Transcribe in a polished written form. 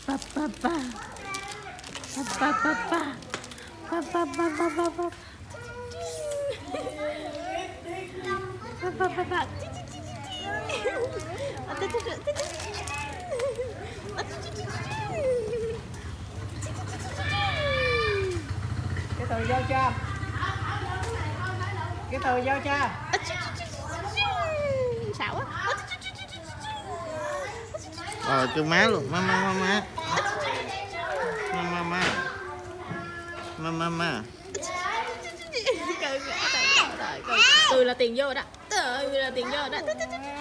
ba ba ba ba ba ba ba ba ba ba ba ba cái từ vô cho, cái từ vô cho. Xạo á. Rồi kêu má luôn, má. Cười là tiền vô đó. Cười là tiền vô đó.